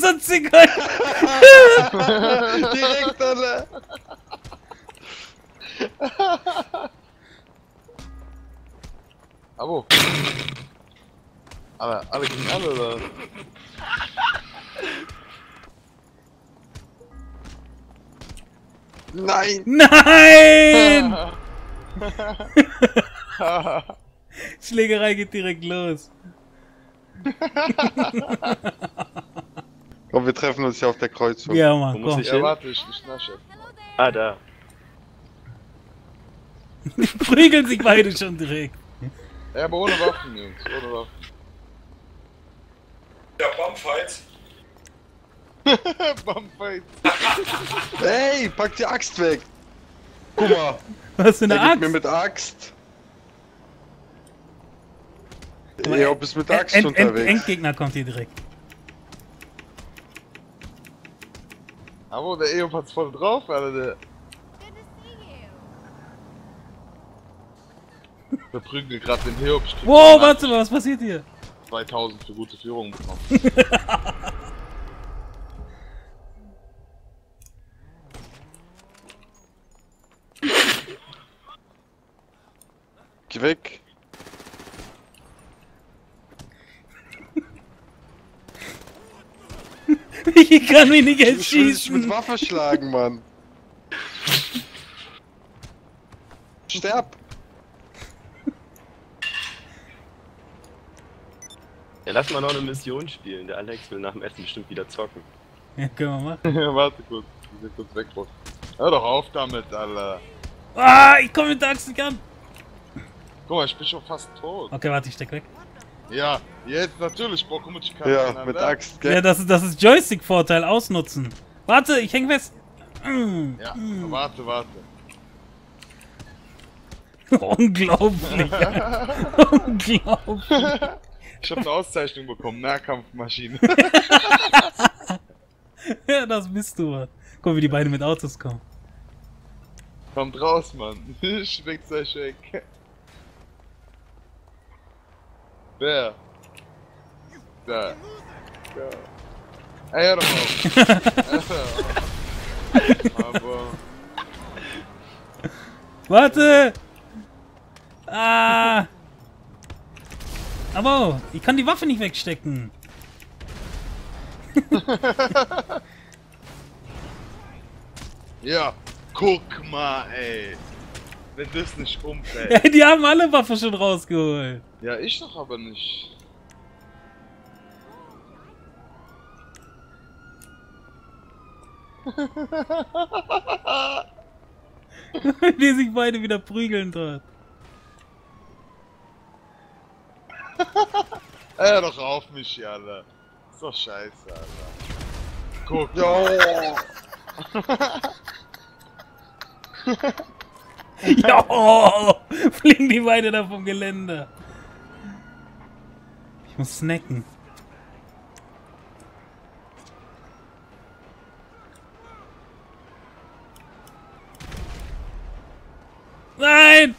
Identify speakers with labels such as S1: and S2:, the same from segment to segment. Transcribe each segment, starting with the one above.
S1: so ein Zigeuner!
S2: Direkt, Alter!
S3: Abo. Aber alle gegen alle, oder?
S2: Nein!
S1: Nein! Schlägerei geht direkt los.
S2: Komm, wir treffen uns hier auf der Kreuzung.
S1: Ja, Mann,
S4: Wo muss
S1: komm.
S4: ich
S3: Ja,
S4: hin?
S3: warte, ich nasche.
S4: Ah, da.
S1: Die prügeln sich beide schon direkt.
S3: Ja, aber ohne Waffen, Jungs, ohne Waffen.
S5: Ja, Bumpfights.
S3: Bumpfight.
S2: Ey, pack die Axt weg! Guck mal,
S1: Was für eine
S2: der gibt mir
S1: Axt?
S2: mit Axt.
S1: mal,
S2: Ja, bist mit Axt unterwegs.
S1: Endgegner kommt hier direkt.
S3: Aber der Eop hat's voll drauf, Alter. Der prügelt gerade den Heop.
S1: Wow, warte mal, was passiert hier?
S3: 2000 für gute Führung bekommen.
S2: Geh weg.
S1: Ich kann mich nicht
S2: Ich will dich mit
S1: erschießen.
S2: Waffe schlagen, Mann. Sterb!
S4: Ja, lass mal noch eine Mission spielen. Der Alex will nach dem Essen bestimmt wieder zocken.
S1: Ja, können wir machen.
S3: Warte kurz, ich will kurz wegbruch. Hör doch auf damit, Alter.
S1: Ah, ich komme mit der Axt nicht an.
S3: Guck mal, ich bin schon fast tot.
S1: Okay, warte, ich steck weg.
S3: Ja, jetzt natürlich, Bock mit
S2: Ja, mit Axt, gell?
S1: Ja, das ist Joystick-Vorteil, ausnutzen. Warte, ich häng fest.
S3: Ja, warte, warte.
S1: Unglaublich. Unglaublich.
S3: Ich hab eine Auszeichnung bekommen, Nahkampfmaschine.
S1: Ja, das bist du, Mann. Guck, wie die beiden mit Autos kommen.
S3: Kommt raus, Mann. Schmeckt euch weg. Wer? Da. Da. Ey, hör doch auf. Aber...
S1: Warte! Ah! Aber ich kann die Waffe nicht wegstecken.
S3: Ja, guck mal, ey. Wenn das nicht
S1: Ja,
S3: umfällt.
S1: die haben alle Waffen schon rausgeholt.
S3: Ja, ich doch aber nicht.
S1: Die sich beide wieder prügeln dort.
S3: Hör doch auf mich, Alter. Ist doch scheiße, Alter. Guck.
S2: Jo!
S1: Jo! Fliegen die beide da vom Gelände. Ich muss snacken. Nein!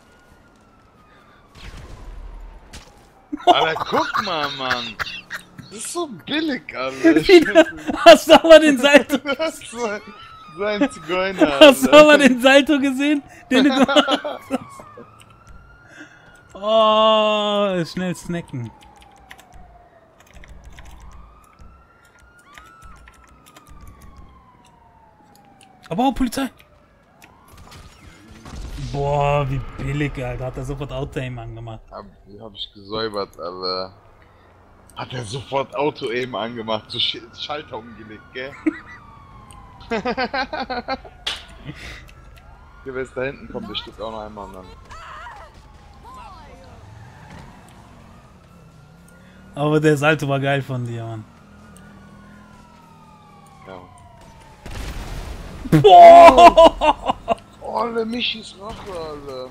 S3: Alter, guck mal, Mann. Das ist so billig, Alter.
S1: Hast du aber den Salto,
S3: Das ist so ein Zigeuner,
S1: hast du
S3: Alter.
S1: aber den Salto gesehen, den du gemacht hast? Oh, schnell snacken. Aber oh, Polizei! Boah, wie billig, Alter. Hat er sofort Auto-Aim angemacht.
S3: Hab ich gesäubert, Alter. Hat er sofort Auto-Aim angemacht, so Schalter umgelegt, gell? Hier, wer ist da hinten kommt, der steht auch noch einmal an.
S1: Aber der Salto war geil von dir, Mann.
S3: Ja.
S1: Boah!
S3: Oh, Alter, Michis Rache, Alter.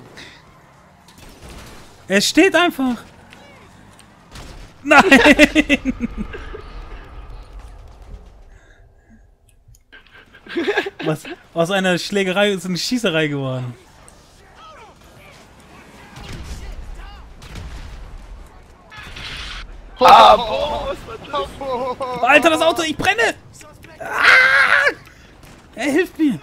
S1: Er steht einfach. Nein! Was? Aus einer Schlägerei ist eine Schießerei geworden.
S4: Ah, boah, was war das?
S1: Alter, das Auto, ich brenne! Ah! Er hilft mir!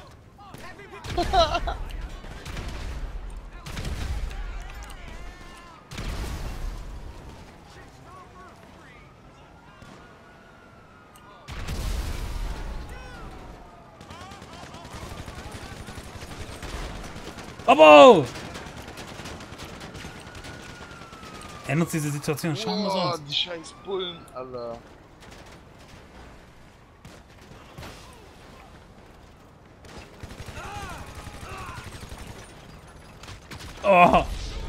S1: Abo! Er nutzt diese Situation, schauen wir
S3: Boah,
S1: aus.
S3: die scheiß Bullen, Alter.
S1: Oh!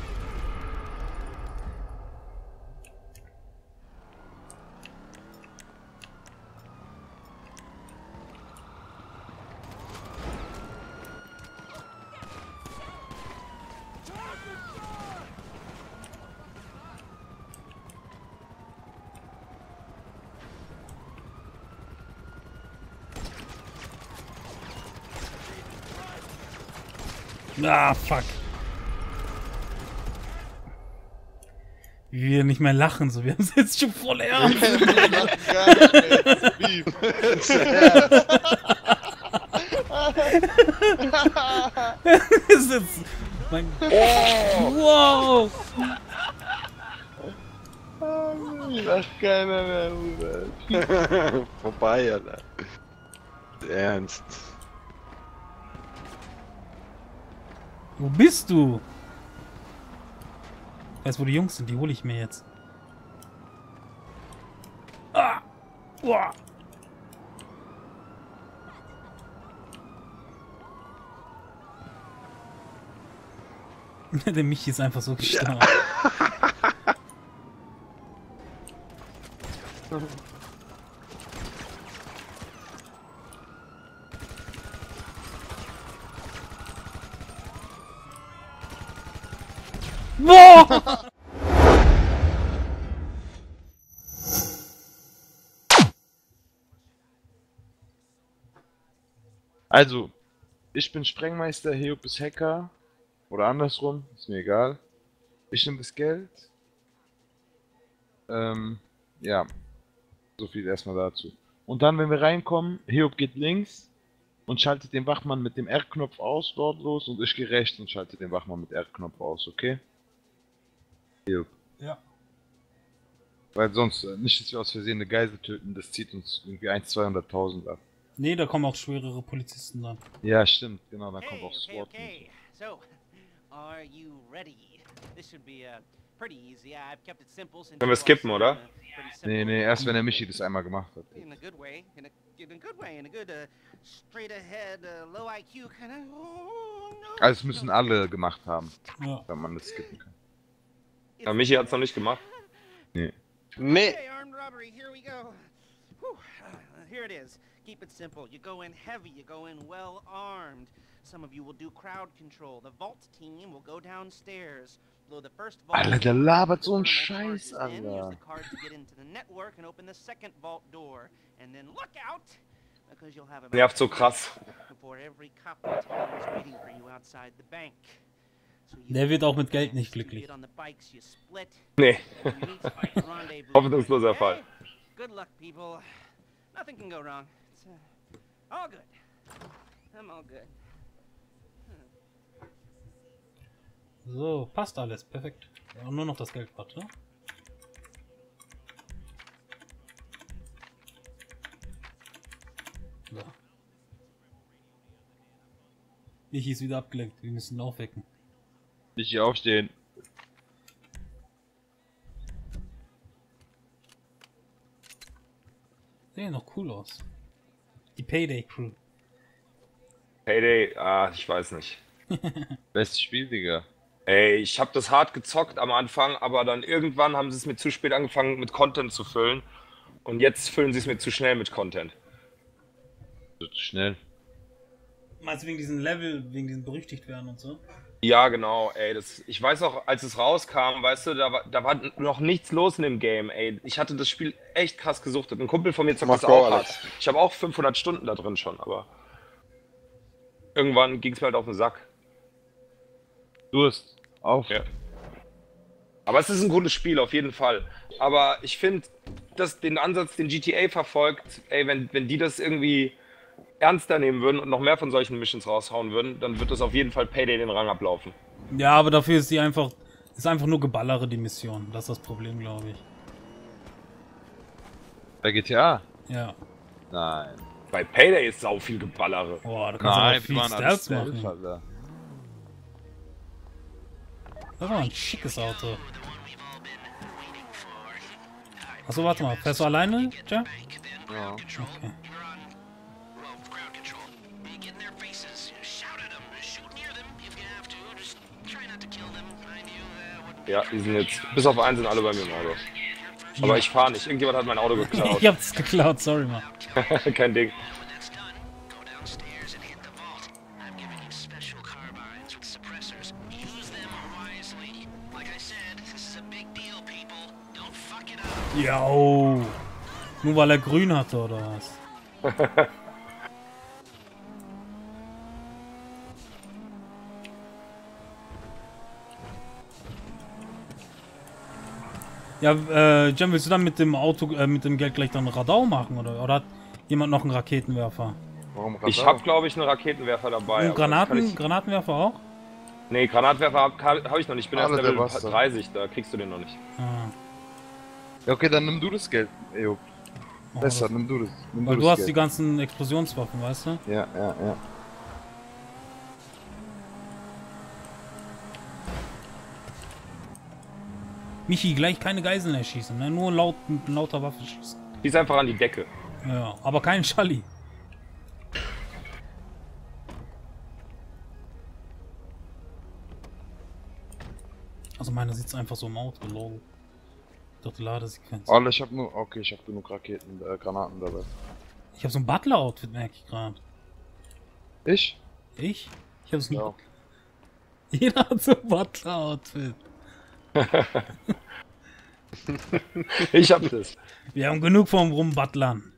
S1: Ah, fuck. Wie wir nicht mehr lachen, so wir haben es jetzt schon voll ernst. Das ist jetzt mein wow.
S3: Lacht keiner mehr, Bruder.
S2: Vorbei, Alter. Ernst.
S1: Wo bist du? Ich weiß, wo die Jungs sind, die hole ich mir jetzt. Ah! Uah. Der Michi ist einfach so gestorben. Boah!
S3: Also, ich bin Sprengmeister, Heop ist Hacker. Oder andersrum, ist mir egal. Ich nehme das Geld. Ja. So viel erstmal dazu. Und dann, wenn wir reinkommen, Heop geht links und schaltet den Wachmann mit dem R-Knopf aus, wortlos, und ich gehe rechts und schalte den Wachmann mit R-Knopf aus, okay? Heop.
S1: Ja.
S3: Weil sonst, nicht, dass wir aus Versehen eine Geisel töten, das zieht uns irgendwie 200.000 ab.
S1: Nee, da kommen auch schwerere Polizisten dann.
S3: Ja, stimmt, genau, dann kommt
S5: Hey,
S3: auch SWAT.
S5: okay. So, are you ready? This should be pretty easy. I've kept it simple since
S4: Können wir skippen, oder?
S3: Nee, erst wenn der Michi das einmal gemacht hat.
S5: In a good way, in a good way, in a good straight ahead, low IQ kind of. Oh, no.
S3: Also es müssen alle gemacht haben,
S1: Ja.
S3: wenn man das skippen kann.
S4: Ja, Michi hat's noch nicht gemacht.
S3: Nee.
S2: Nee.
S5: Okay, armed robbery, here we go. Whew. Here it is. Keep it simple. You go in heavy, you go in well armed. Some of you will do crowd control. The vault team will go downstairs. Blow the first vault.
S3: Alter, der labert so einen
S5: The
S3: Scheiß,
S5: charges in, use
S3: Alter.
S5: the card to get into the network and open the second vault door. And then look out, because you'll have a
S4: Nervt so krass.
S5: before every cop in town is waiting for you outside the bank. So you
S1: Der wird auch mit Geld nicht glücklich.
S5: get on the bikes, you split.
S4: Nee.
S5: You meet at the rendezvous.
S4: Hoffnungsloser Fall.
S5: Hey, good luck, people. Nothing can go wrong. It's all good. I'm all good.
S1: So, passt alles, perfekt. Ja, nur noch das Geld, warte. So. Michi ist wieder abgelenkt, wir müssen ihn aufwecken.
S3: Michi aufstehen.
S1: Sehen noch cool aus. Die Payday Crew.
S4: Payday, ich weiß nicht.
S3: Bestes Spiel, Digga.
S4: Ey, ich habe das hart gezockt am Anfang, aber dann irgendwann haben sie es mir zu spät angefangen mit Content zu füllen. Und jetzt füllen sie es mir zu schnell mit Content.
S3: So schnell.
S1: Meinst du wegen diesen Level, wegen diesen berüchtigt werden und so?
S4: Ja, genau, ey. Ich weiß auch, als es rauskam, weißt du, da war noch nichts los in dem Game, ey. Ich hatte das Spiel echt krass gesuchtet. Ein Kumpel von mir zockt das auch hart. Ich habe auch 500 Stunden da drin schon, aber irgendwann ging es mir halt auf den Sack.
S3: Durst. Auf.
S4: Ja. Aber es ist ein gutes Spiel, auf jeden Fall. Aber ich finde, dass den Ansatz, den GTA verfolgt, ey, wenn die das irgendwie ernster nehmen würden und noch mehr von solchen Missions raushauen würden, dann wird das auf jeden Fall Payday den Rang ablaufen.
S1: Ja, aber dafür ist einfach nur Geballere, die Mission. Das ist das Problem, glaube ich.
S3: Bei GTA?
S1: Ja.
S3: Nein.
S4: Bei Payday ist sau viel Geballere.
S1: Boah, da kannst du aber viel Stealth
S3: Stealth,
S1: machen.
S3: Alter.
S1: Das war ein schickes Auto. Achso, warte mal. Fährst du alleine, Jeff?
S3: Ja.
S1: Okay.
S4: Ja, die sind jetzt, bis auf einen sind alle bei mir im Auto. Aber ich fahre nicht. Irgendjemand hat mein Auto geklaut.
S1: Ich hab's geklaut, sorry, Mann.
S4: Kein Ding.
S1: Ja, oh. Nur weil er grün hatte, oder was? Ja, Jem, willst du dann mit dem Auto, mit dem Geld gleich dann Radau machen, oder hat jemand noch einen Raketenwerfer?
S3: Warum
S4: Ich habe, glaube ich, einen Raketenwerfer dabei.
S1: Und
S4: aber das kann ich...
S1: Granatenwerfer auch?
S4: Nee, Granatwerfer hab ich noch nicht. Ich bin erst
S3: Alle
S4: Level
S3: der Bastard.
S4: 30, da kriegst du den noch nicht.
S1: Ah.
S3: Ja, okay, dann nimm du das Geld, Ejo.
S1: Oh,
S3: Besser,
S1: das-
S3: nimm du das. Nimm
S1: Weil
S3: das
S1: du hast
S3: Geld.
S1: die ganzen Explosionswaffen, weißt du?
S3: Ja, ja, ja.
S1: Michi, gleich keine Geiseln erschießen, ne? Nur mit lauter Waffe schießen.
S4: Die ist einfach an die Decke.
S1: Ja, aber kein Schalli. Also meiner sitzt einfach so im Auto, lol. Ich dachte, Ladesequenz.
S3: Alle, ich hab nur. Okay, ich hab genug Granaten dabei.
S1: Ich habe so ein Butler-Outfit, merke ich gerade.
S3: Ich?
S1: Ich? Ich habe so ein
S3: Ja.
S1: Jeder hat so ein Butler-Outfit.
S4: Ich hab das.
S1: Wir haben genug vom Rumbutlern.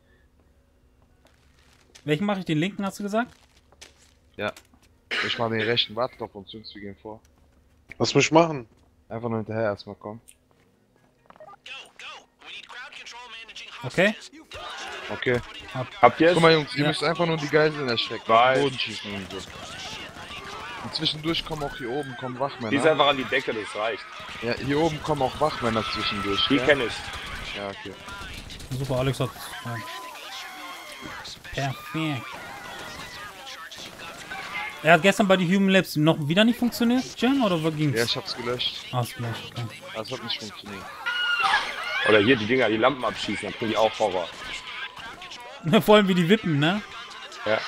S1: Welchen mache ich? Den linken, hast du gesagt?
S3: Ja. Ich mach den rechten Wartdorf und Zünst, wir gehen vor.
S2: Was muss ich machen?
S3: Einfach nur hinterher erstmal kommen.
S1: Okay.
S3: Okay.
S4: Habt ihr es?
S3: Guck mal, Jungs, ihr
S1: Ja.
S3: müsst einfach nur die Geiseln erschrecken.
S4: Weiß.
S3: Auf den Boden schießen und so. Und zwischendurch kommen auch hier oben kommen Wachmänner.
S4: Die ist einfach an die Decke, das reicht.
S3: Ja, hier oben kommen auch Wachmänner zwischendurch.
S4: Die
S3: ja?
S4: kenne ich.
S3: Ja, okay.
S1: Super, Alex hat. Ja. Perfekt. Er hat gestern bei den Human Labs noch wieder nicht funktioniert, Jen, oder wo ging's?
S3: Ja, ich hab's gelöscht.
S1: Ah, ist gleich. Okay.
S3: Das hat nicht funktioniert.
S4: Oder hier die Dinger, die Lampen abschießen, dann kriegen die auch Horror.
S1: Vor allem wie die wippen, ne?
S4: Ja.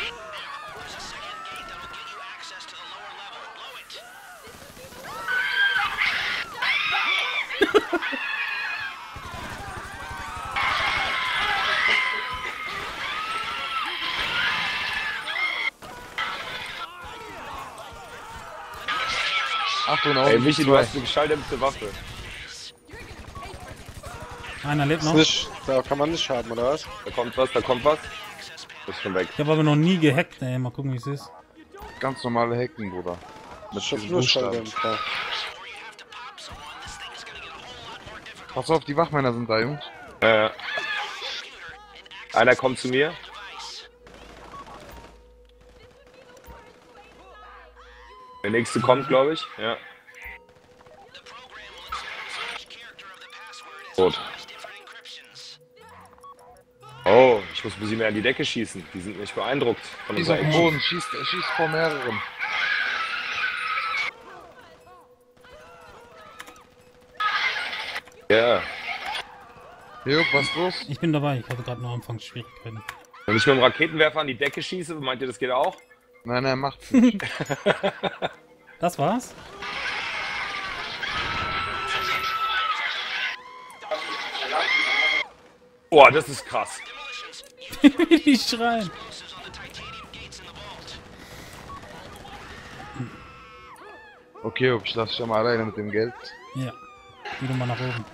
S3: Achtung, da
S4: Ey,
S3: unten
S4: Michi, du
S3: zwei.
S4: hast eine schalldämpfte Waffe.
S1: Einer lebt noch.
S2: Nicht, da kann man nicht haben, oder was?
S4: Da kommt was, da kommt was. Ist schon weg.
S1: Ich habe aber noch nie gehackt, ey. Mal gucken, wie es ist.
S3: Ganz normale Hacken, Bruder. Mit
S2: Ich hab
S3: diesen
S2: nur
S3: Buchstaben.
S2: Schalldämpfer.
S3: Pass auf, die Wachmänner sind da, Jungs.
S4: Einer kommt zu mir. Der nächste kommt, glaube ich. Ja. Gut. Oh, ich muss ein bisschen mehr an die Decke schießen. Die sind nicht beeindruckt von
S3: Die ist auf
S4: unserer
S3: dem
S4: Action.
S3: Boden, schießt vor mehreren.
S4: Ja.
S3: Jo, was ist los?
S1: Ich bin dabei, ich hatte gerade noch Anfangsschwierigkeiten.
S4: Wenn ich mit dem Raketenwerfer an die Decke schieße, meint ihr, das geht auch?
S3: Nein, nein, macht's nicht.
S1: Das war's?
S4: Boah, das ist krass.
S1: Wie die schreien.
S3: Okay, ich lass dich ja mal alleine mit dem Geld.
S1: Ja. Wieder mal nach oben.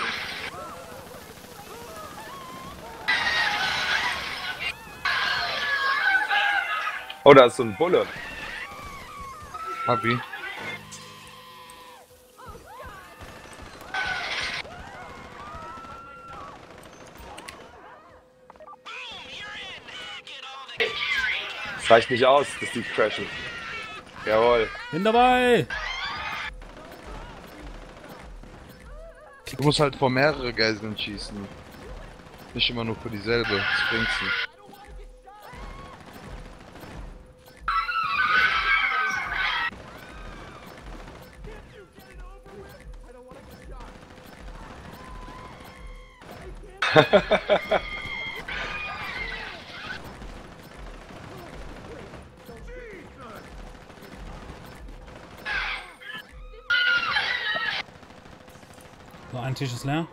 S4: Oh, da ist so ein Bulle.
S3: Hab ihn.
S4: Reicht nicht aus, dass die crashen. Jawohl.
S1: Bin dabei!
S3: Du musst halt vor mehrere Geiseln schießen. Nicht immer nur für dieselbe. Das bringt's nicht.
S1: So, ein Tisch ist leer.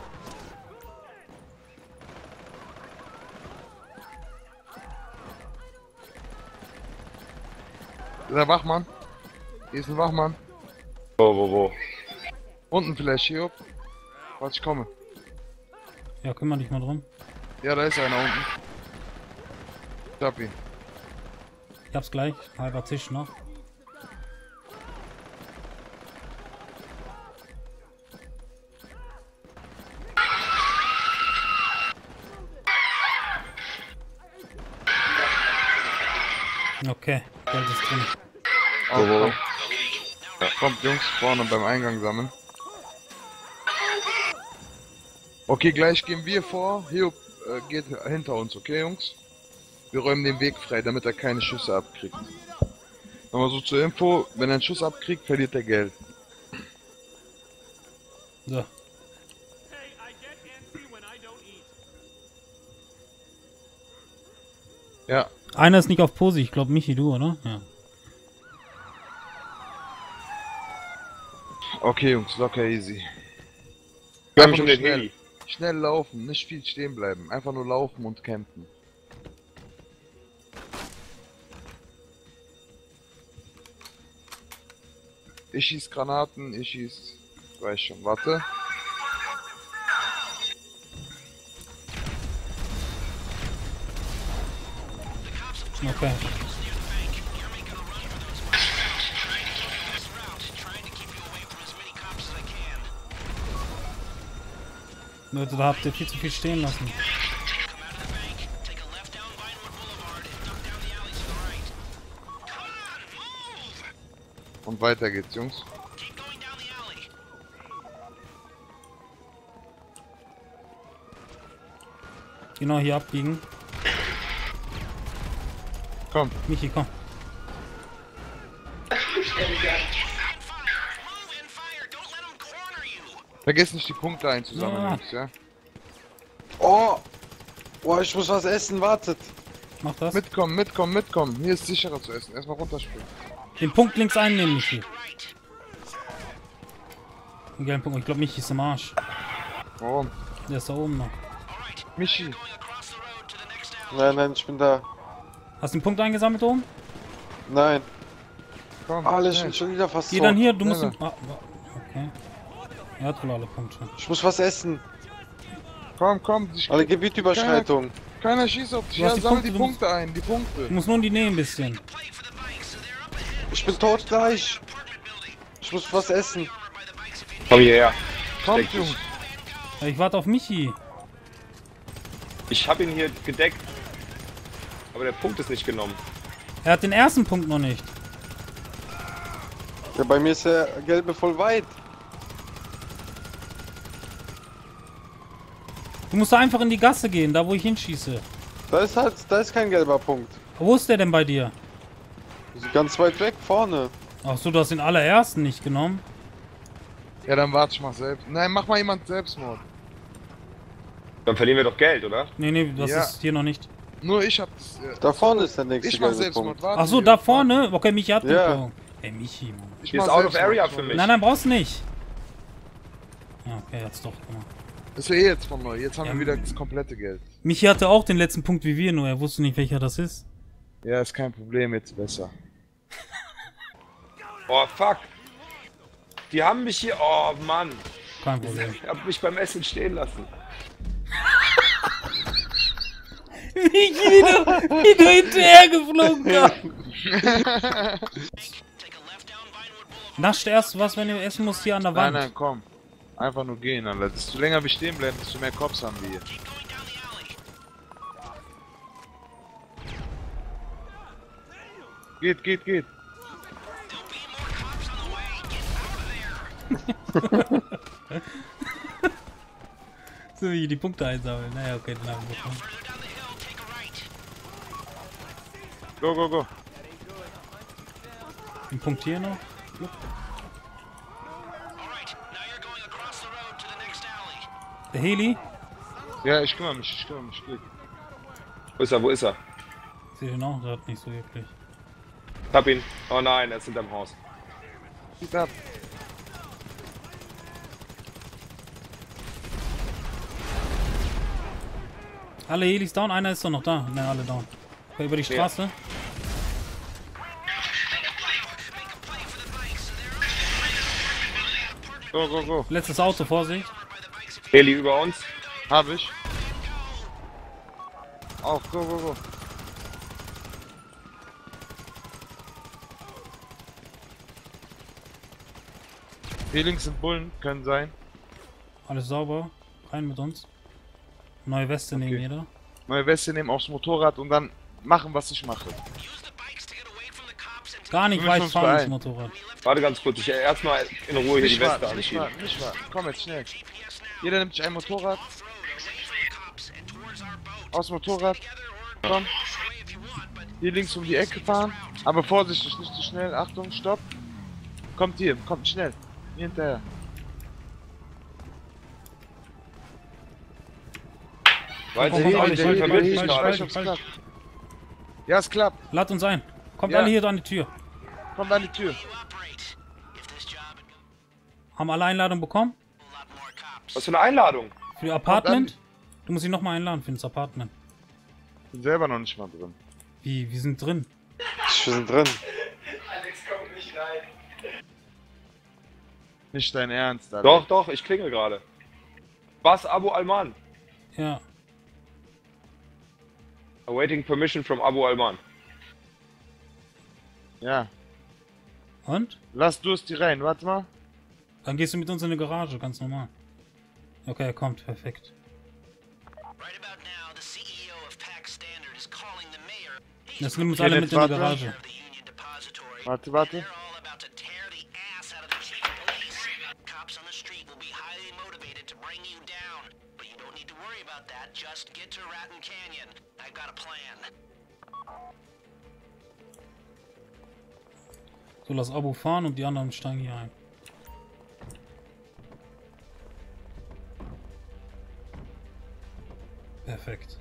S3: Der Wachmann. Hier ist ein Wachmann.
S4: Wo?
S3: Unten vielleicht, hier. Warte, ich komme.
S1: Ja, kümmere dich mal drum.
S3: Ja, da ist einer unten. Ich hab ihn.
S1: Ich hab's gleich. Halber Tisch noch. Okay, Geld ist drin.
S3: Oh, kommt Jungs, vorne beim Eingang sammeln. Okay, gleich gehen wir vor. Hiob geht hinter uns, okay Jungs? Wir räumen den Weg frei, damit er keine Schüsse abkriegt. Nochmal so zur Info, wenn er einen Schuss abkriegt, verliert er Geld.
S1: So.
S3: Ja,
S1: Einer ist nicht auf Posi, ich glaube Michi, du, oder? Ja.
S3: okay Jungs, locker easy.
S4: Wir haben
S3: Einfach
S4: schon
S3: nur
S4: den
S3: schnell,
S4: Heli.
S3: schnell laufen, nicht viel stehen bleiben. Einfach nur laufen und campen. Ich schieß Granaten, ich schieß... Weiß schon, warte.
S1: Okay. Leute, da habt ihr viel zu viel stehen lassen.
S3: Und weiter geht's, Jungs.
S1: Genau hier abbiegen.
S3: Komm.
S1: Michi, komm.
S3: Vergiss nicht die Punkte einzusammeln,
S1: Ja.
S3: Jungs, ja?
S2: Oh! Oh, ich muss was essen, wartet!
S1: Mach das.
S3: Mitkommen, mitkommen, mitkommen. Hier ist sicherer zu essen. Erstmal runterspringen.
S1: Den Punkt links einnehmen, Michi. Den gelben Punkt. Ich glaube, Michi ist im Arsch.
S3: Warum?
S1: Der ist da oben noch.
S3: Michi.
S2: Nein, ich bin da.
S1: Hast du den Punkt eingesammelt oben?
S2: Nein.
S3: Komm.
S2: Alle
S3: schnell.
S2: sind schon wieder fast
S1: Geh dann
S2: tot.
S1: hier, du musst...
S3: Nein,
S1: Okay. Er hat wohl alle Punkte.
S2: Ich muss was essen.
S3: Komm.
S2: Alle Gebietüberschreitungen.
S3: Keiner schießt auf dich.
S1: Du hast
S3: Ja,
S1: die
S3: sammel
S1: Punkte,
S3: die
S1: du musst-
S3: Punkte ein. Die Punkte.
S1: Du musst nur die nehmen ein bisschen.
S2: Ich bin tot gleich. Ich muss was essen.
S4: Komm hierher.
S3: Kommt,
S4: Steck dich.
S3: Jungs.
S1: Ja, ich warte auf Michi.
S4: Ich hab ihn hier gedeckt. Aber der Punkt ist nicht genommen.
S1: Er hat den ersten Punkt noch nicht.
S2: Ja, bei mir ist der gelbe voll weit.
S1: Du musst da einfach in die Gasse gehen, da wo ich hinschieße.
S2: Da ist kein gelber Punkt.
S1: Wo ist der denn bei dir?
S2: Also ganz weit weg, vorne.
S1: Ach so, du hast den allerersten nicht genommen.
S3: Ja, dann warte ich mal selbst. Nein, mach mal jemand Selbstmord.
S4: Dann verlieren wir doch Geld, oder?
S1: Nee, das
S3: Ja.
S1: ist hier noch nicht.
S3: Nur ich hab das.
S2: Da vorne ist der nächste
S3: Ich mach
S2: gelbe
S3: Selbstmord.
S2: Punkt.
S3: Warte
S1: Ach so,
S3: hier.
S1: da vorne? Okay, Michi hat den
S2: Ja.
S1: Punkt. Ey, Michi, Mann.
S3: Ich
S4: Hier
S3: mach
S4: ist out of
S3: Selbstmord.
S4: area für mich.
S1: Nein, brauchst nicht. Ja, okay, jetzt doch. Guck mal.
S3: Das ist ja eh jetzt von neu. Jetzt haben
S1: Ja.
S3: wir wieder das komplette Geld.
S1: Michi hatte auch den letzten Punkt wie wir, nur er wusste nicht, welcher das ist.
S3: Ja, ist kein Problem, jetzt besser.
S4: Oh, fuck. Die haben mich hier... Oh, Mann.
S1: Kein Problem.
S4: Ich hab mich beim Essen stehen lassen.
S1: Michi wieder hinterher geflogen kam. Nascht erst was, wenn du essen musst, hier an der
S3: Nein,
S1: Wand.
S3: komm. Einfach nur gehen, Alter. Desto länger wir stehen bleiben, desto mehr Cops haben wir hier. Geht, geht, geht.
S1: So wie die Punkte einsammeln. Naja, okay, dann haben wir bekommen.
S3: Go, go, go.
S1: Ein Punkt hier noch. Jupp. Der Heli.
S3: Ja, ich kümmere mich, Geht.
S4: Wo ist er? Wo ist er?
S1: Ich sehe den auch gerade nicht so wirklich.
S4: Ich hab ihn. Oh nein, er ist hinterm Haus.
S3: Geht ab.
S1: Alle Helis down, einer ist doch noch da. Ne, alle down. Über die Straße.
S3: Go, go, go.
S1: Letztes Auto, Vorsicht.
S4: Heli über uns.
S3: Hab ich. Auch, go, go, go. Hier links sind Bullen, können sein.
S1: Alles sauber. Rein mit uns. Neue Weste nehmen jeder.
S3: Neue Weste nehmen aufs Motorrad und dann machen, was ich mache.
S1: Gar nicht
S3: Wir müssen
S1: weit
S3: uns
S1: fahren, das
S3: beeilen.
S1: Motorrad.
S4: Warte ganz kurz, ich erstmal in Ruhe hier die Weste anschieben.
S3: Nicht warten. Komm jetzt schnell. Jeder nimmt sich ein Motorrad. Aus dem Motorrad. Komm. Hier links um die Ecke fahren. Aber vorsichtig, nicht zu schnell. Achtung, stopp. Kommt hier, kommt schnell. Hier hinterher.
S4: Weiter
S1: Komm,
S4: Heli,
S1: komm,
S4: ich
S1: komm,
S4: bin
S1: komm,
S4: verwirrt
S1: komm,
S4: gerade.
S3: Ich weiß, ob's klappt. Ja, es klappt.
S1: Lad uns ein. Kommt
S3: Ja.
S1: alle hier an die Tür.
S3: Kommt an die Tür.
S1: Haben alle Einladung bekommen?
S4: Was für eine Einladung?
S1: Für die Apartment? Du musst ihn nochmal einladen für das Apartment.
S3: Bin selber noch nicht mal drin.
S1: Wie? Wir sind drin.
S2: Wir sind drin.
S3: Nicht dein Ernst, Alter.
S4: Doch, doch, ich klingel gerade. Was, Abu Alman?
S1: Ja.
S4: Awaiting permission from Abu Alman.
S3: Ja.
S1: Und?
S3: Lass Dursti rein, warte mal.
S1: Dann gehst du mit uns in die Garage, ganz normal. Okay, er kommt, perfekt. Jetzt nimm uns alle mit in die Garage.
S3: Warte, warte.
S1: So, lass Abu fahren und die anderen steigen hier ein. Perfekt.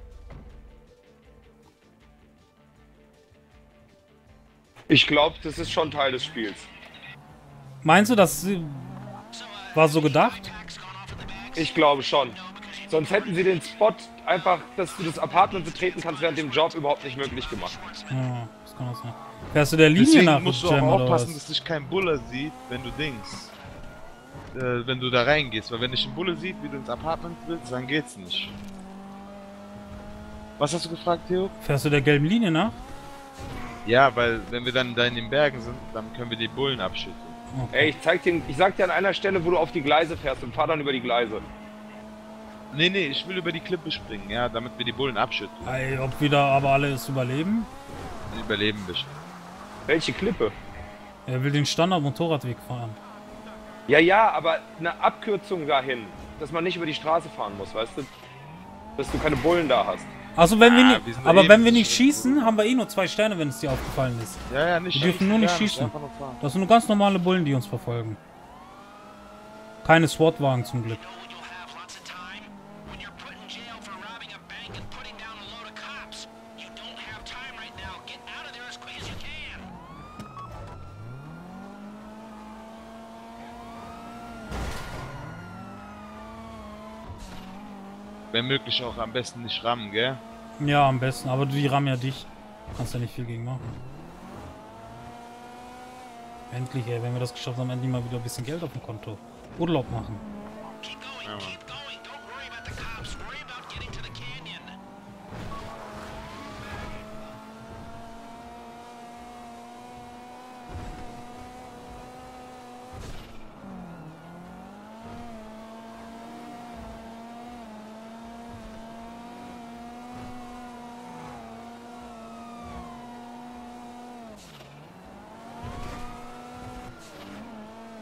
S4: Ich glaube, das ist schon Teil des Spiels.
S1: Meinst du, das war so gedacht?
S4: Ich glaube schon. Sonst hätten sie den Spot einfach, dass du das Apartment betreten kannst während dem Job überhaupt nicht möglich gemacht.
S1: Ja, das kann auch sein. Fährst du der Linie
S3: Deswegen
S1: nach,
S3: musst du
S1: Jam,
S3: auch
S1: oder
S3: aufpassen,
S1: was?
S3: dass dich kein Bulle sieht, wenn du dings. Wenn du da reingehst. Weil wenn dich ein Bulle sieht, wie du ins Apartment willst, dann geht's nicht. Was hast du gefragt, Theo?
S1: Fährst du der gelben Linie nach?
S3: Ja, weil wenn wir dann da in den Bergen sind, dann können wir die Bullen abschütteln.
S4: Ey, ich sag dir an einer Stelle, wo du auf die Gleise fährst und fahr dann über die Gleise.
S3: Nee, ich will über die Klippe springen, ja, damit wir die Bullen abschütteln.
S1: Ey, ob wir da aber alle es überleben?
S3: Die überleben bestimmt.
S4: Welche Klippe?
S1: Er will den Standard-Motorradweg fahren.
S4: Ja, aber eine Abkürzung dahin, dass man nicht über die Straße fahren muss, weißt du? Dass du keine Bullen da hast.
S1: Also wenn wir
S3: wir
S1: nicht,
S3: sind
S1: aber
S3: eben
S1: wenn wir nicht
S3: so-
S1: schießen, haben wir eh nur 2 Sterne, wenn es dir aufgefallen ist.
S3: Ja, nicht.
S1: Wir dürfen nur nicht
S3: gar
S1: schießen.
S3: einfach nur fahren.
S1: Das sind nur ganz normale Bullen, die uns verfolgen. Keine SWAT-Wagen zum Glück.
S3: Wenn möglich auch am besten nicht rammen, gell?
S1: Ja, am besten. Aber die rammen ja dich. Kannst ja nicht viel gegen machen. Endlich, ey. Wenn wir das geschafft haben, endlich mal wieder ein bisschen Geld auf dem Konto. Urlaub machen.
S3: Ja, Mann.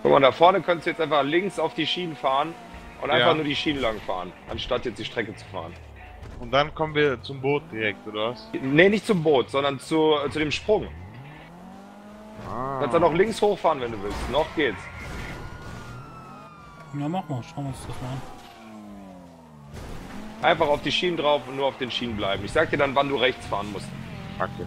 S4: Guck mal, da vorne könntest du jetzt einfach links auf die Schienen fahren und
S3: Ja.
S4: einfach nur die Schienen lang fahren, anstatt jetzt die Strecke zu fahren.
S3: Und dann kommen wir zum Boot direkt, oder was?
S4: Nee, nicht zum Boot, sondern zu dem Sprung.
S3: Ah.
S4: Kannst dann noch links hochfahren, wenn du willst. Noch geht's.
S1: Ja, mach mal. Schauen wir uns das mal an.
S4: Einfach auf die Schienen drauf und nur auf den Schienen bleiben. Ich sag dir dann, wann du rechts fahren musst.
S3: Kacke.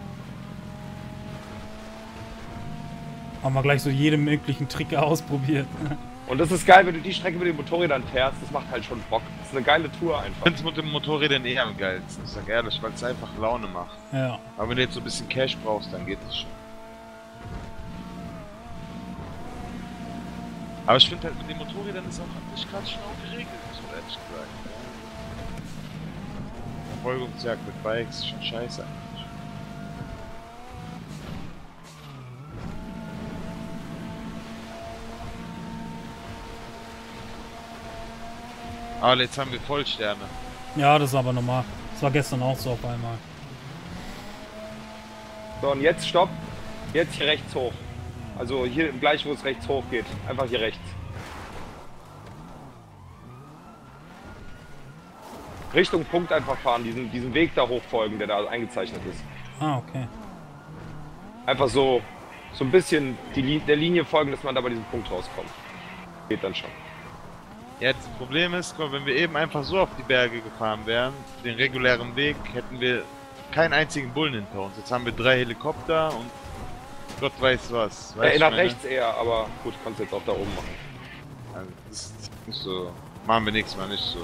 S1: Haben wir gleich so jeden möglichen Trick ausprobiert.
S4: Und das ist geil, wenn du die Strecke mit den Motorrädern fährst. Das macht halt schon Bock. Das ist eine geile Tour einfach.
S3: Ich finde es mit dem Motorrädern eher am geilsten. Ich sag ehrlich, weil es einfach Laune macht.
S1: Ja.
S3: Aber wenn du jetzt so ein bisschen Cash brauchst, dann geht es schon. Aber ich finde halt mit den Motorrädern ist auch nicht gerade schlau geregelt, muss man ehrlich gesagt. Verfolgungsjagd mit Bikes ist schon scheiße eigentlich. Aber jetzt haben wir Vollsterne.
S1: Ja, das ist aber normal. Das war gestern auch so auf einmal.
S4: So, und jetzt stopp. Jetzt hier rechts hoch. Also hier gleich, wo es rechts hoch geht. Einfach hier rechts. Richtung Punkt einfach fahren. Diesen Weg da hochfolgen, der da eingezeichnet ist.
S1: Ah, okay.
S4: Einfach so ein bisschen der Linie folgen, dass man da bei diesem Punkt rauskommt. Geht dann schon.
S3: Ja, das Problem ist, guck mal, wenn wir eben einfach so auf die Berge gefahren wären, den regulären Weg, hätten wir keinen einzigen Bullen hinter uns. Jetzt haben wir 3 Helikopter und Gott weiß was. Weißt
S4: Nach
S3: du, meine?
S4: rechts eher, aber gut, kannst du jetzt auch da oben machen.
S3: Also, das ist nicht so. Machen wir nichts mal nicht so.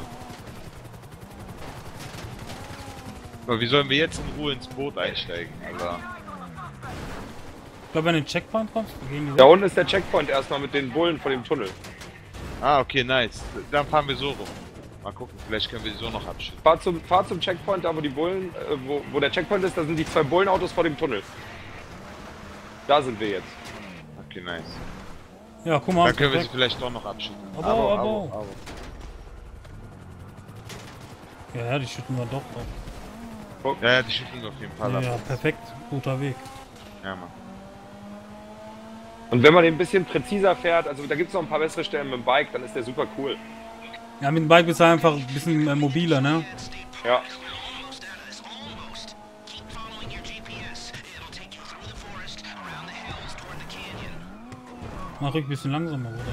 S3: Aber wie sollen wir jetzt in Ruhe ins Boot einsteigen, Alter?
S1: Ich glaube, wenn du in den Checkpoint kommst, gehen die
S4: Da
S1: weg.
S4: unten ist der Checkpoint erstmal mit den Bullen vor dem Tunnel.
S3: Ah, okay, nice. Dann fahren wir so rum. Mal gucken, vielleicht können wir die so noch abschütten.
S4: Fahr zum Checkpoint, da wo die Bullen, wo der Checkpoint ist, da sind die 2 Bullenautos vor dem Tunnel. Da sind wir jetzt.
S3: Okay, nice.
S1: Ja, guck mal.
S3: Dann können wir sie
S1: weg.
S3: vielleicht doch noch abschütten.
S1: Aber. Ja, die schütten wir doch auf.
S3: Ja, die schütten wir auf jeden Fall ab.
S1: Ja, perfekt. Guter Weg.
S3: Ja, Mann.
S4: Und wenn man den ein bisschen präziser fährt, also da gibt es noch ein paar bessere Stellen mit dem Bike, dann ist der super cool.
S1: Ja, mit dem Bike bist du einfach ein bisschen mobiler, ne?
S4: Ja.
S1: Mach ruhig ein bisschen langsamer, oder?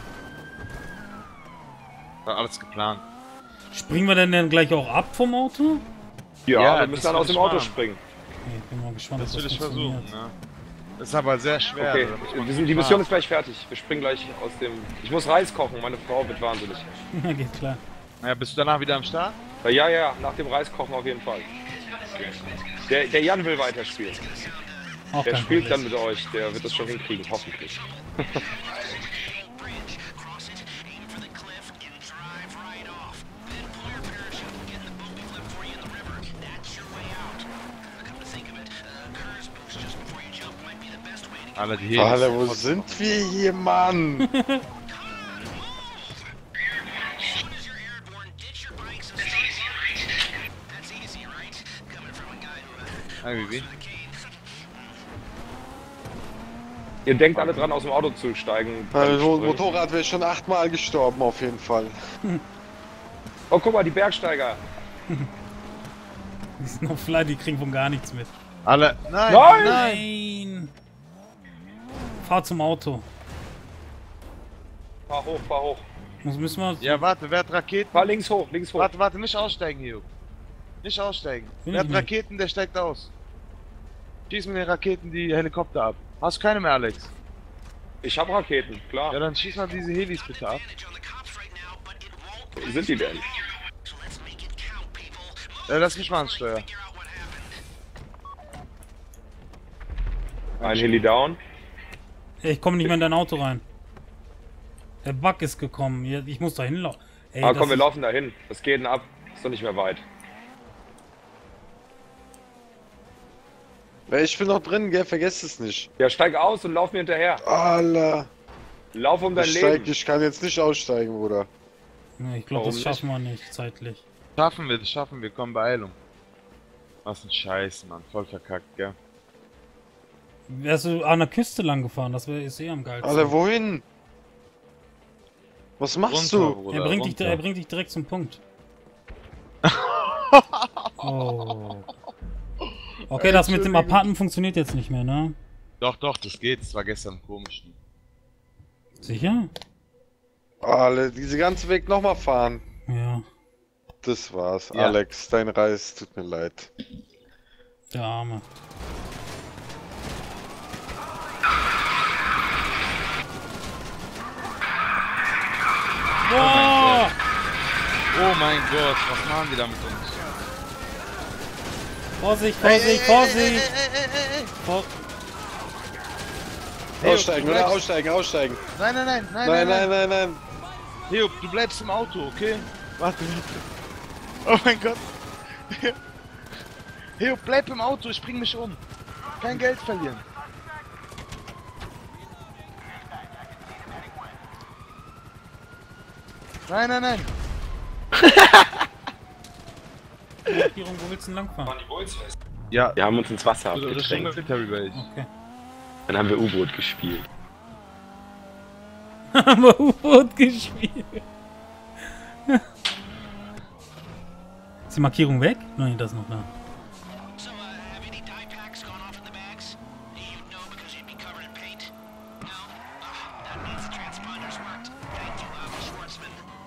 S3: War alles geplant.
S1: Springen wir denn dann gleich auch ab vom Auto?
S4: Ja,
S3: Ja,
S4: wir
S3: das
S4: müssen dann
S3: will
S4: aus dem
S3: ich
S4: Auto
S3: machen.
S4: springen.
S1: Okay, ich bin mal gespannt,
S3: Das
S1: ob
S3: will ich versuchen,
S1: funktioniert.
S3: ne? Das ist aber sehr schwer.
S4: Okay,
S3: da muss man
S4: die
S3: gut
S4: Mission
S3: fahren.
S4: ist gleich fertig. Wir springen gleich aus dem... Ich muss Reis kochen, meine Frau wird wahnsinnig.
S1: Ja, geht klar.
S3: Ja, bist du danach wieder am Start?
S4: Ja, nach dem Reis kochen auf jeden Fall. Der Jan will weiterspielen.
S1: Auch
S4: Der
S1: kein
S4: spielt dann
S1: Problem.
S4: mit euch, der wird das schon hinkriegen, hoffentlich.
S3: Alle die hier.
S2: Alter, wo sind wir hier, Mann?
S3: Wie?
S4: Ihr denkt alle dran, aus dem Auto zu steigen.
S2: Also, Motorrad wäre schon 8-mal gestorben, auf jeden Fall.
S4: Oh, guck mal, die Bergsteiger.
S1: Die sind noch fly, die kriegen von gar nichts mit.
S3: Alle. Nein!
S4: Nein!
S1: Nein! Fahr zum Auto.
S4: Fahr hoch.
S1: Müssen wir...
S3: Ja, warte, wer hat Raketen?
S4: Fahr links hoch.
S3: Warte, nicht aussteigen, hier. Nicht aussteigen.
S1: Will
S3: Wer
S1: ich
S3: hat
S1: nicht.
S3: Raketen, der steigt aus. Schieß mit den Raketen die Helikopter ab. Hast du keine mehr, Alex?
S4: Ich hab Raketen,
S3: Ja,
S4: klar.
S3: dann schieß mal diese Helis bitte ab.
S4: Wo sind die denn?
S3: Lass mich mal ans Steuer.
S4: Ein Heli down.
S1: Ich komme nicht mehr in dein Auto rein. Der Bug ist gekommen. Ich muss da hinlaufen. Ey,
S4: Ah,
S1: das
S4: komm, wir
S1: ist-
S4: laufen da hin. Das geht denn ab. Ist doch nicht mehr weit.
S2: Ich bin noch drin, gell? Vergesst es nicht.
S4: Ja, steig aus und lauf mir hinterher.
S2: Alter.
S4: Lauf um dein Leben.
S2: Ich kann jetzt nicht aussteigen, Bruder.
S1: Nee, ich glaube,
S4: Warum
S1: das schaffen wir nicht zeitlich.
S3: Das schaffen wir, komm, Beeilung. Was ein Scheiß, Mann. Voll verkackt, gell?
S1: Wärst du an der Küste lang gefahren, das wäre ist eh am geilsten.
S2: Alter, wohin? Was machst
S3: Runter,
S2: du?
S3: Bruder,
S1: Er
S3: runter.
S1: bringt dich direkt zum Punkt. Oh. Okay, das mit dem Apartment funktioniert jetzt nicht mehr, ne?
S3: Doch, doch, das geht. Das war gestern komisch.
S1: Sicher?
S2: Alle, diese ganze Weg nochmal fahren.
S1: Ja,
S2: Das war's.
S3: Ja.
S2: Alex, dein Reis, tut mir leid.
S1: der Arme. Boah!
S3: Oh mein Gott, was machen die da mit uns?
S1: Vorsicht, Vorsicht, Vorsicht! Vor
S2: Aussteigen, oder? Aussteigen, aussteigen.
S3: Nein, nein, nein, nein,
S2: Nein, nein, nein, nein.
S3: Theo, du bleibst im Auto, okay? Warte. Oh mein Gott. Theo, bleib im Auto, ich bring mich um. Kein Geld verlieren. Nein, nein, nein.
S1: Markierung, wo willst du denn langfahren?
S3: Ja,
S4: Wir haben uns ins Wasser
S3: Richtung
S4: abgedrängt.
S3: Military Base.
S1: Okay.
S4: Dann haben wir U-Boot gespielt.
S1: Haben wir U-Boot gespielt. Ist die Markierung weg? Nein, das ist noch da.
S5: So, have any dye packs gone off in the bags? You'd know because you'd be covered in paint. No? That means the transponders worked. Thank you, Schwartzman.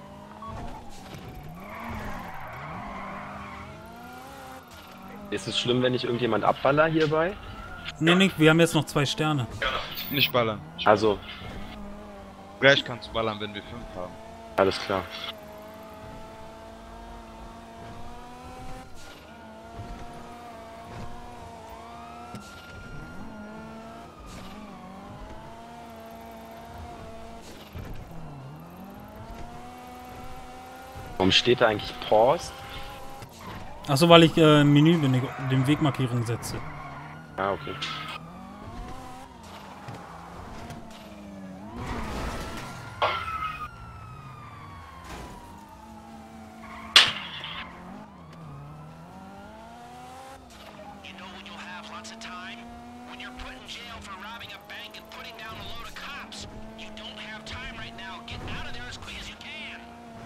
S4: Ist es schlimm, wenn ich irgendjemand abballer hierbei?
S1: Nee, wir haben jetzt noch 2 Sterne.
S3: Nicht ballern.
S4: Also,
S3: Gleich kannst du ballern, wenn wir 5 haben.
S4: alles klar. Warum steht da eigentlich Pause?
S1: Achso, weil ich im Menü bin, den Wegmarkierung setze.
S4: Ah, okay.
S5: You know when you'll have lots of time? When you're put in jail for robbing a bank and putting down a load of cops. You don't have time right now. Get out of there as quick as you can.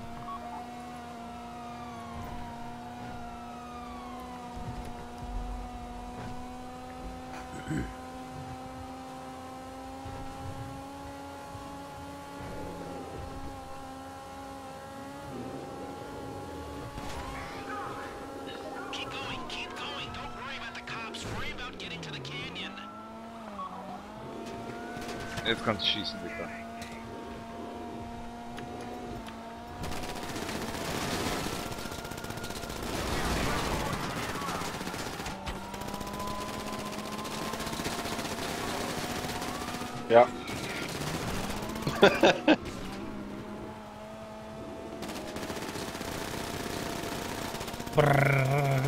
S5: Keep going, keep going. Don't worry about the cops. Worry about getting to the canyon.
S3: Jetzt kannst du schießen, Digga.
S2: Ja.
S1: Brrrr.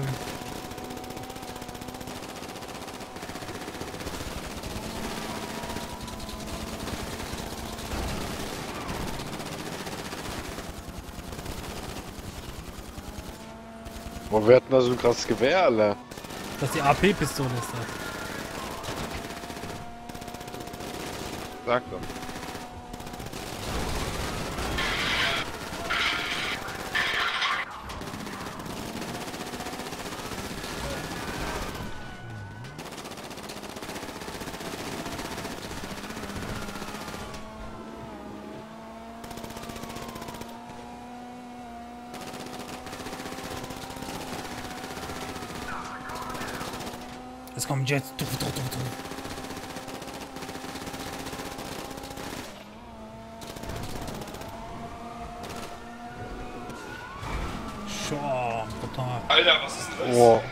S2: Boah, wir hatten da so ein krasses Gewehr, Alter.
S1: Das ist die AP-Pistole ist das.
S3: Sag doch.
S1: Es kommen Jets. Schau, total.
S4: Alter, was ist das?
S2: Boah.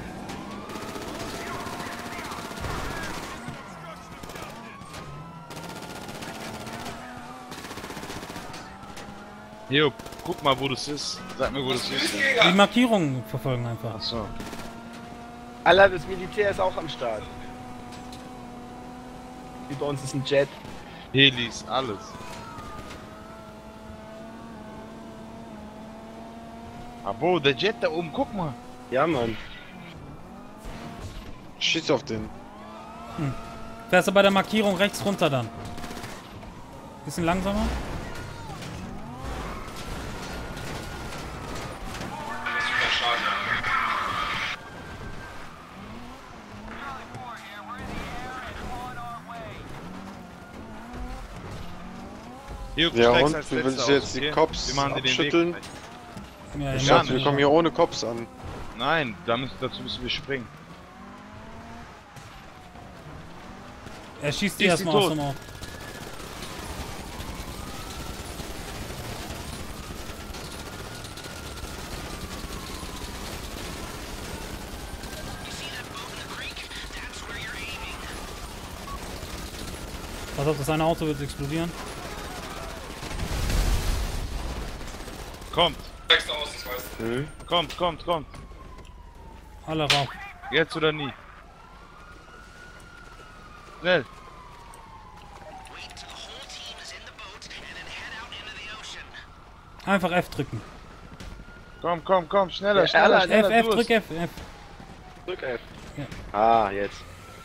S3: Theo, guck mal, wo das ist. Sag mir, wo das ist.
S1: Die Markierungen verfolgen einfach.
S3: Achso.
S4: Alter, das Militär ist auch am Start. Über uns ist ein Jet.
S3: Helis, alles. Abo, der Jet da oben, guck mal.
S4: Ja, Mann.
S2: Schieß auf den.
S1: Fährst du bei der Markierung rechts runter dann. Bisschen langsamer.
S3: Hier, du
S2: Ja
S3: steigst
S2: und,
S3: als
S2: wie will
S3: Letzter
S2: ich
S3: aus,
S2: jetzt die
S3: okay?
S2: Cops
S3: Wir machen dir den
S2: abschütteln?
S3: Weg.
S1: Ja,
S2: Ich
S3: Ja,
S2: dachte, wir
S3: nicht.
S2: kommen hier ohne Cops an.
S3: Nein, dazu müssen wir springen.
S1: Er schießt die
S3: Die ist
S1: erstmal aus
S3: tot.
S1: dem Auto. Pass auf, das eine Auto wird explodieren.
S3: Kommt,
S4: Aus, ich weiß.
S3: kommt.
S1: Alle rauf.
S3: Jetzt oder nie. Schnell.
S1: Einfach F drücken.
S3: Komm, schneller,
S2: Ja,
S3: schneller,
S2: F,
S3: schneller.
S1: F,
S3: du
S1: drück F, F.
S2: Drück F.
S1: Ja.
S2: Ah, jetzt.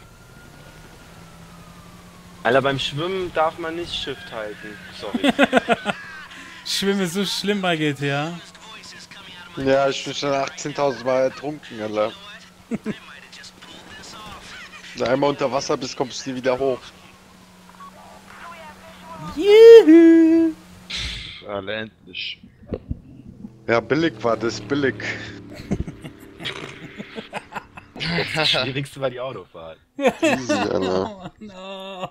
S4: Alter, beim Schwimmen darf man nicht Shift halten. Sorry.
S1: Schwimmen ist so schlimm bei GTA.
S2: Ja, ich bin schon 18.000 Mal ertrunken, Alter. Wenn du einmal unter Wasser bist, kommst du nie wieder hoch.
S1: Juhu.
S3: Alle endlich.
S2: Ja, billig war das, billig.
S4: Das Schwierigste war die Autofahrt.
S2: Easy, Alter.
S1: Oh, no.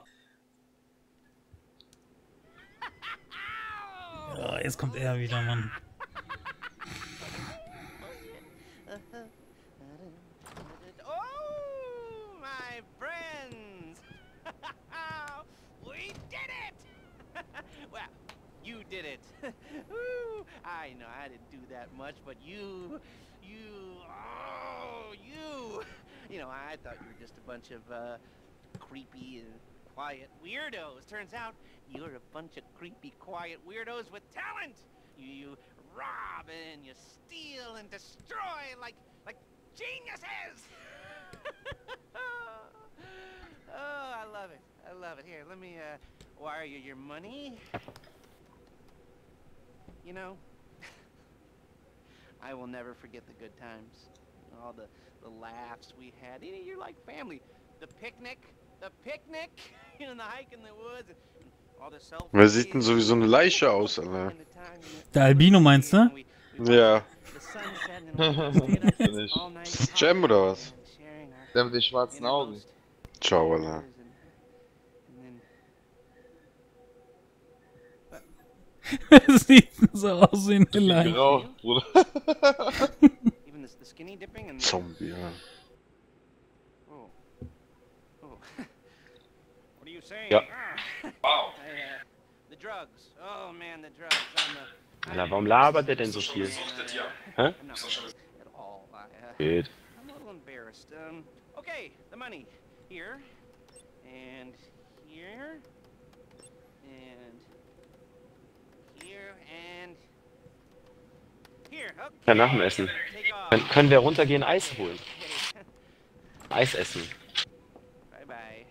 S1: Ja, jetzt kommt er wieder, Mann.
S5: Oh, my friends! We did it! Well, you did it. Woo. I know I didn't do that much, but you, you know, I thought you were just a bunch of creepy and quiet weirdos. Turns out you're a bunch of creepy, quiet weirdos with talent. You rob and you steal and destroy like geniuses. Oh, I love it. I love it. Here, let me wire you your money. You know, I will never forget the good times. All the laughs we had. You know, you're like family. The picnic, you know, the hike in the woods. And all the selfies.
S2: Wer sieht denn so wie so eine Leiche aus, Alter?
S1: Der Albino meinst du?
S2: Ja.
S5: The sunset and
S3: Bin ich.
S5: all night.
S2: Ist das Jam oder was?
S5: Sharing our
S3: Der mit den schwarzen Augen.
S5: innermost
S2: Ciao, Alter.
S5: and
S1: Es sieht so aus wie eine Leiche.
S3: Genau, Bruder.
S5: even the skinny dipping and
S2: Zombie, ja.
S5: oh. What are you saying?
S4: Ja.
S5: Ah,
S4: Wow.
S5: the drugs. Oh man, the drugs.
S4: Alter, warum labert der denn so viel? Hä?
S5: I'm not at all.
S4: Geht.
S5: I'm a little embarrassed. Okay, the money here and here and here and here. Okay.
S4: Ja, nach dem Essen.
S5: Take off.
S4: Können wir runtergehen, Eis holen? Eis essen.
S5: Bye bye.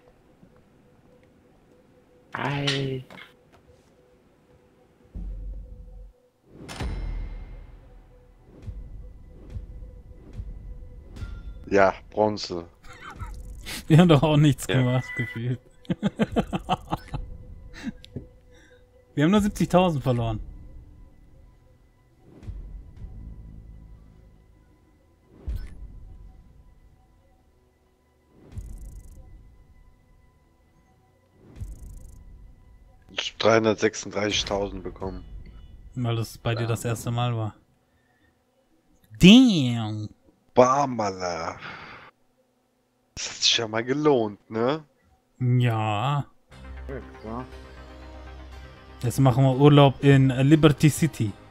S4: Ei.
S2: Ja, Bronze.
S1: Wir haben doch auch nichts
S4: Ja.
S1: gemacht, gefühlt. Wir haben nur 70.000 verloren.
S2: Ich hab 336.000 bekommen.
S1: Weil das bei dir das erste Mal war. Damn!
S2: Bam, Alter. Das hat sich ja mal gelohnt, ne?
S1: Ja.
S3: Ja.
S1: Jetzt machen wir Urlaub in Liberty City.